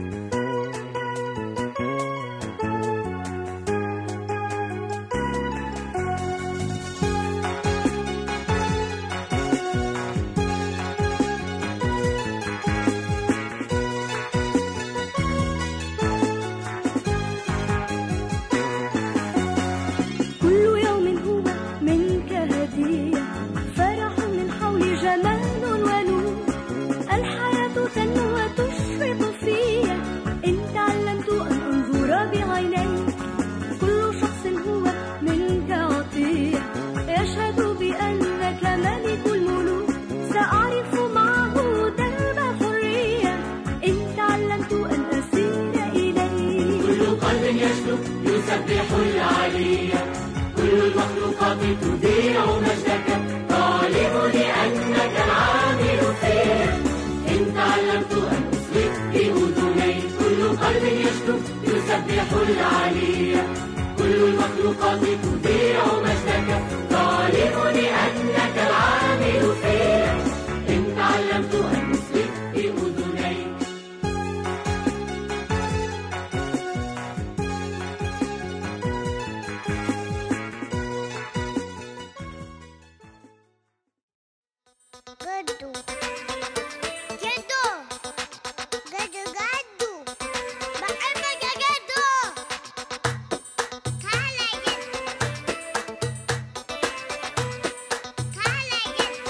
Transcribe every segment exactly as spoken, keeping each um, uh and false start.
يسبح العلي، كل المخلوقات تذيع مجدك، طالب لأنك العامل فيه. إن تعلمت أن أصغي بأذني، كل قلب يشكو يسبح العلي، كل المخلوقات تذيع مجدك، طالب لأنك العامل فيه. إن تعلمت أن أصغي بأذني. Gadu, gadu, gadu, gadu. Bagaimana gadu? Kalah gadu, kalah gadu.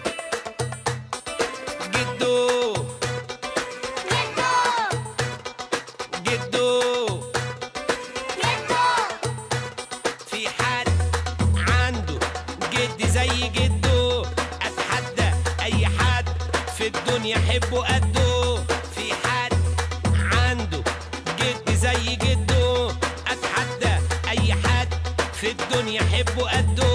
جدو Gadu, جدو gadu. في حد عنده جد زي جدو، اتحدى اي حد في الدنيا حبه قده. في حد عنده جد زي جدو، اتحدى اي حد في الدنيا حبه قده.